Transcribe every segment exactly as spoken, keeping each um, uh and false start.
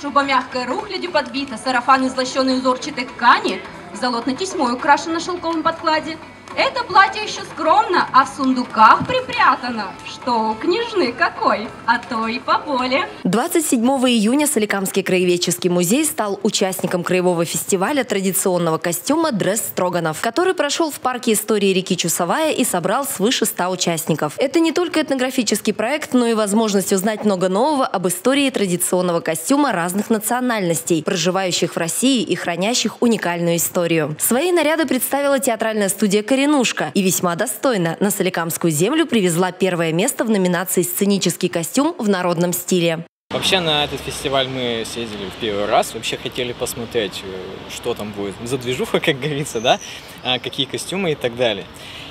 Шуба мягкая рухлядью подбита, сарафан из лощеной узорчатой ткани, золотной тесьмой украшен на шелковом подкладе. Это платье еще скромно, а в сундуках припрятано. Что у княжны какой, а то и поболее. двадцать седьмого июня Соликамский краеведческий музей стал участником краевого фестиваля традиционного костюма «Дресс Строганов», который прошел в парке истории реки Чусовая и собрал свыше ста участников. Это не только этнографический проект, но и возможность узнать много нового об истории традиционного костюма разных национальностей, проживающих в России и хранящих уникальную историю. Свои наряды представила театральная студия «Коренушка». И весьма достойно на Соликамскую землю привезла первое место в номинации «Сценический костюм в народном стиле». Вообще на этот фестиваль мы съездили в первый раз. Вообще хотели посмотреть, что там будет за движуха, как говорится, да, какие костюмы и так далее.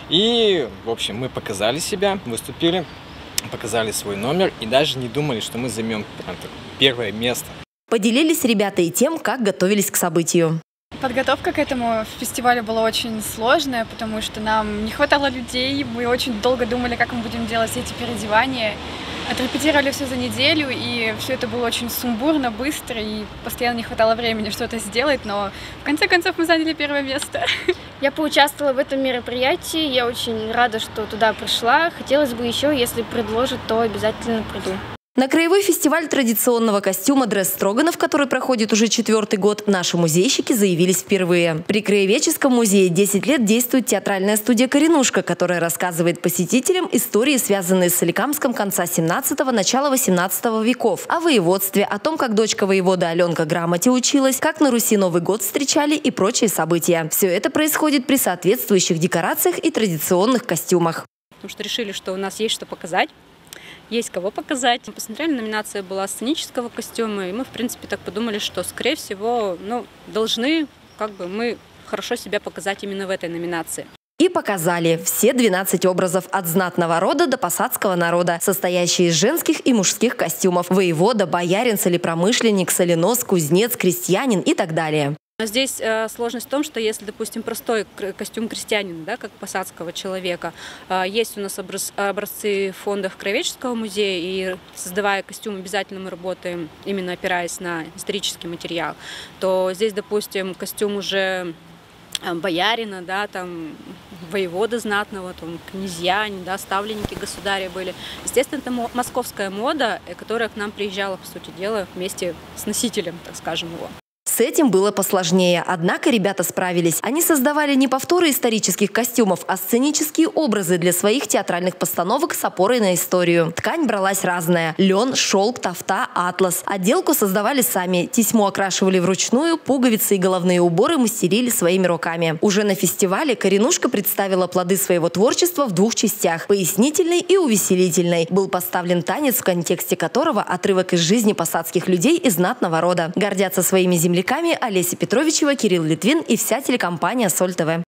И, в общем, мы показали себя, выступили, показали свой номер и даже не думали, что мы займем прям первое место. Поделились ребята и тем, как готовились к событию. Подготовка к этому фестивалю была очень сложная, потому что нам не хватало людей, мы очень долго думали, как мы будем делать эти переодевания. Отрепетировали все за неделю, и все это было очень сумбурно, быстро, и постоянно не хватало времени что-то сделать, но в конце концов мы заняли первое место. Я поучаствовала в этом мероприятии, я очень рада, что туда пришла. Хотелось бы еще, если предложат, то обязательно приду. На краевой фестиваль традиционного костюма «Дресс Строганов», который проходит уже четвертый год, наши музейщики заявились впервые. При краеведческом музее десять лет действует театральная студия «Коренушка», которая рассказывает посетителям истории, связанные с Соликамском конца семнадцатого – начала восемнадцатого веков, о воеводстве, о том, как дочка воевода Аленка грамоте училась, как на Руси Новый год встречали и прочие события. Все это происходит при соответствующих декорациях и традиционных костюмах. Потому что решили, что у нас есть что показать. Есть кого показать. Мы посмотрели, номинация была сценического костюма, и мы, в принципе, так подумали, что, скорее всего, ну, должны как бы мы хорошо себя показать именно в этой номинации. И показали все двенадцать образов от знатного рода до посадского народа, состоящие из женских и мужских костюмов. Воевода, боярин, солепромышленник, соленос, кузнец, крестьянин и так далее. Здесь э, сложность в том, что если, допустим, простой костюм крестьянина, да, как посадского человека, э, есть у нас образ, образцы в фондах Краеведческого музея, и создавая костюм, обязательно мы работаем, именно опираясь на исторический материал, то здесь, допустим, костюм уже э, боярина, да, там, воевода знатного, там, князьяне, да, ставленники государя были. Естественно, это московская мода, которая к нам приезжала, по сути дела, вместе с носителем, так скажем, его. С этим было посложнее, однако ребята справились. Они создавали не повторы исторических костюмов, а сценические образы для своих театральных постановок с опорой на историю. Ткань бралась разная – лен, шелк, тафта, атлас. Отделку создавали сами, тесьму окрашивали вручную, пуговицы и головные уборы мастерили своими руками. Уже на фестивале «Коренушка» представила плоды своего творчества в двух частях – пояснительной и увеселительной. Был поставлен танец, в контексте которого отрывок из жизни посадских людей из знатного рода. Гордятся своими земляками Олеся Петровичева, Кирилл Литвин и вся телекомпания «Соль ТВ».